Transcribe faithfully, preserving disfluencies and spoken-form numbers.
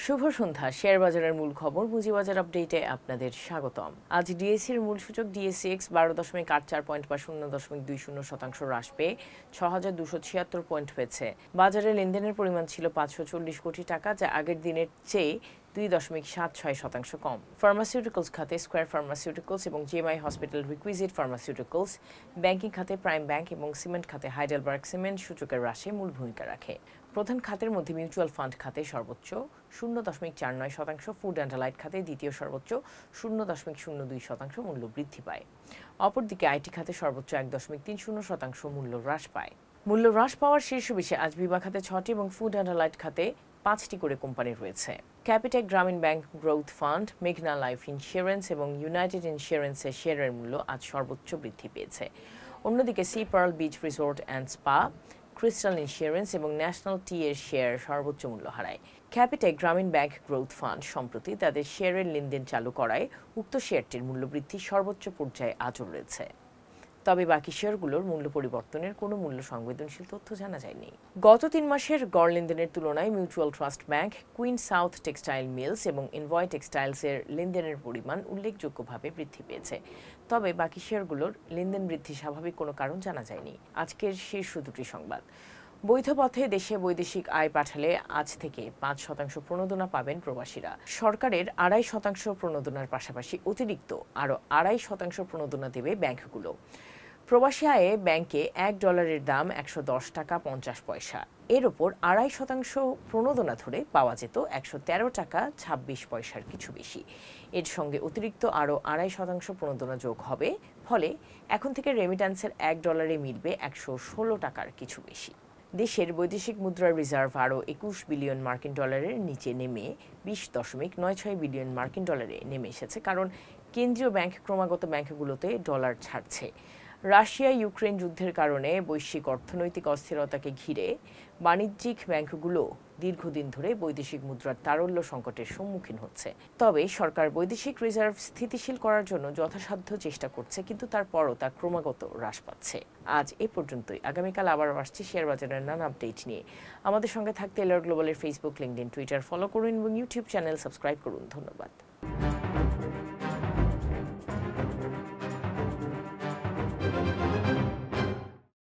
শুভ সন্ধ্যা। Share বাজারের মূল খবর পুঁজিবাজার আপডেটে আপনাদের স্বাগতম। আজ ডিএসসির মূল সূচক ডিএসসিএক্স বারো দশমিক আট চার পয়েন্ট বা শূন্য দশমিক দুই শূন্য শতাংশ হ্রাস পেয়ে ছ হাজার দুশো ছিয়াত্তর পয়েন্ট হয়েছে। বাজারে লেনদেনের পরিমাণ ছিল পাঁচশো চল্লিশ কোটি টাকা, যা আগের দিনের চেয়ে দুই দশমিক সাত ছয় শতাংশ কম। ফার্মাসিউটিক্যালস খাতে স্কোয়ার ফার্মাসিউটিক্যালস এবং GMI hospital requisite pharmaceuticals, banking খাতে প্রাইম ব্যাংক এবং সিমেন্ট খাতে হাইডেলবার্গ সিমেন্ট সূচকের হ্রাসে মূল ভূমিকা রাখে। প্রধান খাতের মধ্যে মিউচুয়াল ফান্ড খাতে সর্বোচ্চ শূন্য দশমিক চার নয় শতাংশ, ফুড অ্যান্ড অ্যালাইড খাতে দ্বিতীয় সর্বোচ্চ শূন্য দশমিক শূন্য দুই শতাংশ মূল্য বৃদ্ধি পায়। অপরদিকে আইটি খাতে সর্বোচ্চ এক দশমিক তিন শূন্য শতাংশ মূল্য হ্রাস পায়। মূল্য হ্রাস পাওয়ার শীর্ষ বিষয়ে আজ বিমা খাতে ছটি এবং ফুড অ্যান্ড অ্যালাইড খাতে পাঁচটি করে কোম্পানি রয়েছে। Capitec Grameen bank growth fund, মেঘনা লাইফ ইন্স্যুরেন্স এবং ইউনাইটেড ইন্স্যুরেন্সের শেয়ারের মূল্য আজ সর্বোচ্চ বৃদ্ধি পেয়েছে। অন্যদিকে sea pearl beach resort and spa, crystal insurance এবং ন্যাশনাল টি এর শেয়ার সর্বোচ্চ মূল্য হারায়। Capitec Grameen bank growth fund সম্প্রতি তাদের শেয়ারের লেনদেন চালু করায় উক্ত শেয়ারটির মূল্য বৃদ্ধি সর্বোচ্চ পর্যায়ে আজও রয়েছে। তবে বাকি শেয়ারগুলোর মূল্য পরিবর্তনের কোনো মূল্য সংবেদনশীল তথ্য জানা যায়নি। গত তিন মাসের গড় লেনদেনের তুলনায় mutual trust bank, queen south textile mills এবং এনভয় টেক্সটাইলসের লেনদেনের পরিমাণ উল্লেখযোগ্যভাবে বৃদ্ধি পেয়েছে। তবে বাকি শেয়ারগুলোর লেনদেন বৃদ্ধি স্বাভাবিক কোনো কারণ জানা যায়নি। আজকের শীর্ষ দুটি সংবাদ। বৈধ পথে দেশে বৈদেশিক আয় পাঠালে আজ থেকে পাঁচ শতাংশ প্রণোদনা পাবেন প্রবাসীরা। সরকারের আড়াই শতাংশ প্রণোদনার পাশাপাশি অতিরিক্ত আরও আড়াই শতাংশ প্রণোদনা দেবে ব্যাংকগুলো। প্রবাসী আয়ে ব্যাংকে এক ডলারের দাম একশো দশ টাকা পঞ্চাশ পয়সা। এর ওপর আড়াই শতাংশ প্রণোদনা ধরে পাওয়া যেত একশো তেরো টাকা ছাব্বিশ পয়সার কিছু বেশি। এর সঙ্গে অতিরিক্ত আরও আড়াই শতাংশ প্রণোদনা যোগ হবে, ফলে এখন থেকে রেমিট্যান্সের এক ডলারে মিলবে একশো ষোলো টাকার কিছু বেশি। দেশের বৈদেশিক মুদ্রার রিজার্ভ আরও একুশ বিলিয়ন মার্কিন ডলারের নিচে নেমে বিশ দশমিক নয় ছয় বিলিয়ন মার্কিন ডলারে নেমে এসেছে, কারণ কেন্দ্রীয় ব্যাংক ক্রমাগত ব্যাংকগুলোতে ডলার ছাড়ছে। রাশিয়া ইউক্রেন যুদ্ধের কারণে বৈশ্বিক অর্থনৈতিক অস্থিরতাকে ঘিরে বাণিজ্যিক ব্যাংকগুলো দীর্ঘদিন ধরে বৈদেশিক মুদ্রার তারল্য সংকটের সম্মুখীন হচ্ছে। তবে সরকার বৈদেশিক রিজার্ভ স্থিতিশীল করার জন্য যথাসাধ্য চেষ্টা করছে, কিন্তু তারপরও তা ক্রমাগত হ্রাস পাচ্ছে। আজ এ পর্যন্তই। আগামীকাল আবার আসছি শেয়ার বাজারের নানা আপডেট নিয়ে। আমাদের সঙ্গে থাকতে এলআর গ্লোবালের ফেসবুক, লিংকডইন, টুইটার ফলো করুন এবং ইউটিউব চ্যানেল সাবস্ক্রাইব করুন। ধন্যবাদ।